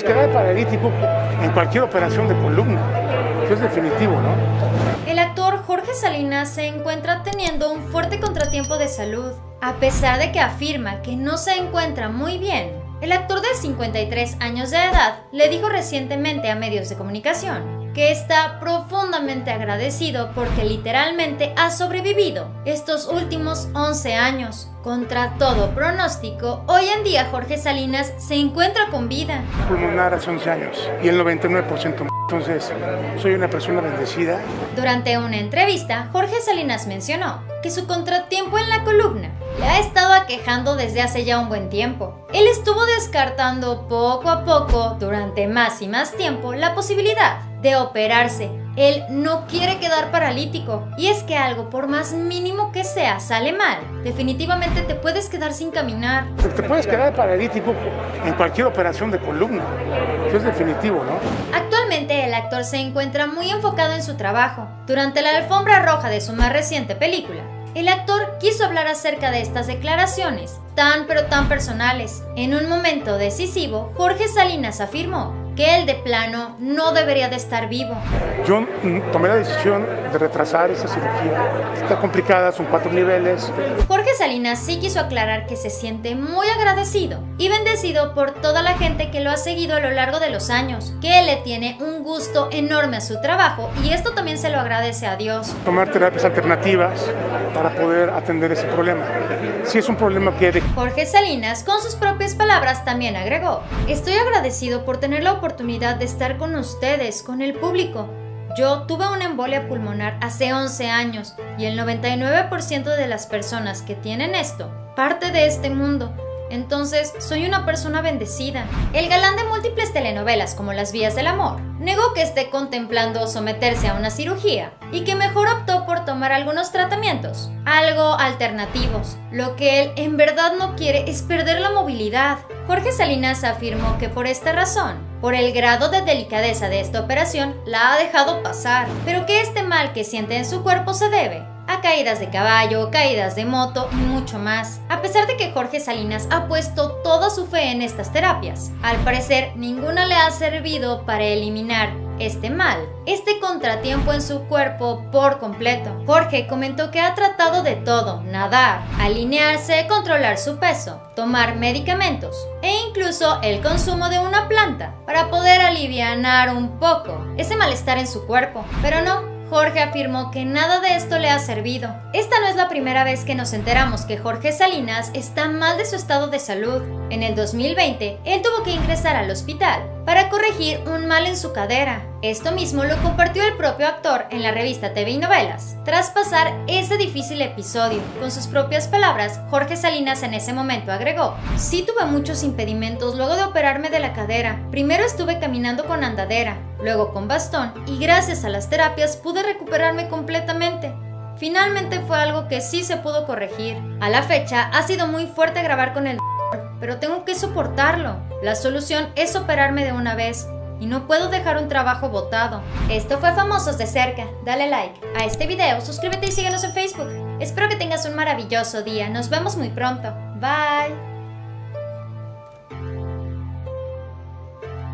Quedar paralítico en cualquier operación de columna, eso es definitivo, ¿no? El actor Jorge Salinas se encuentra teniendo un fuerte contratiempo de salud. A pesar de que afirma que no se encuentra muy bien, el actor de 53 años de edad le dijo recientemente a medios de comunicación que está profundamente agradecido porque literalmente ha sobrevivido estos últimos 11 años. Contra todo pronóstico, hoy en día Jorge Salinas se encuentra con vida. Pulmonar hace 11 años y el 99%. Entonces, soy una persona bendecida. Durante una entrevista, Jorge Salinas mencionó que su contratiempo en la columna le ha estado aquejando desde hace ya un buen tiempo. Él estuvo descartando poco a poco, durante más y más tiempo, la posibilidad de operarse. Él no quiere quedar paralítico, y es que algo, por más mínimo que sea, sale mal, definitivamente te puedes quedar sin caminar. Te puedes quedar paralítico en cualquier operación de columna, eso es definitivo, ¿no? Actualmente el actor se encuentra muy enfocado en su trabajo. Durante la alfombra roja de su más reciente película, el actor quiso hablar acerca de estas declaraciones, tan pero tan personales. En un momento decisivo, Jorge Salinas afirmó que él de plano no debería de estar vivo. Yo tomé la decisión de retrasar esa cirugía. Está complicada, son 4 niveles. Jorge Salinas sí quiso aclarar que se siente muy agradecido y bendecido por toda la gente que lo ha seguido a lo largo de los años, que él le tiene un gusto enorme a su trabajo y esto también se lo agradece a Dios. Tomar terapias alternativas para poder atender ese problema. Si es un problema que... Jorge Salinas, con sus propias palabras, también agregó: estoy agradecido por tener la oportunidad de estar con ustedes, con el público. Yo tuve una embolia pulmonar hace 11 años y el 99% de las personas que tienen esto parte de este mundo. Entonces, soy una persona bendecida. El galán de múltiples telenovelas como Las Vías del Amor negó que esté contemplando someterse a una cirugía y que mejor optó por tomar algunos tratamientos, algo alternativos. Lo que él en verdad no quiere es perder la movilidad. Jorge Salinas afirmó que por esta razón, por el grado de delicadeza de esta operación, la ha dejado pasar, pero que este mal que siente en su cuerpo se debe a caídas de caballo, caídas de moto y mucho más. A pesar de que Jorge Salinas ha puesto toda su fe en estas terapias, al parecer ninguna le ha servido para eliminar este mal, este contratiempo en su cuerpo por completo. Jorge comentó que ha tratado de todo: nadar, alinearse, controlar su peso, tomar medicamentos e incluso el consumo de una planta para poder alivianar un poco ese malestar en su cuerpo, pero no. Jorge afirmó que nada de esto le ha servido. Esta no es la primera vez que nos enteramos que Jorge Salinas está mal de su estado de salud. En el 2020, él tuvo que ingresar al hospital para corregir un mal en su cadera. Esto mismo lo compartió el propio actor en la revista TV y Novelas. Tras pasar ese difícil episodio, con sus propias palabras, Jorge Salinas en ese momento agregó: sí tuve muchos impedimentos luego de operarme de la cadera. Primero estuve caminando con andadera, luego con bastón, y gracias a las terapias pude recuperarme completamente. Finalmente fue algo que sí se pudo corregir. A la fecha ha sido muy fuerte grabar con el doctor, pero tengo que soportarlo. La solución es operarme de una vez y no puedo dejar un trabajo botado. Esto fue Famosos de Cerca. Dale like a este video, suscríbete y síguenos en Facebook. Espero que tengas un maravilloso día. Nos vemos muy pronto. Bye.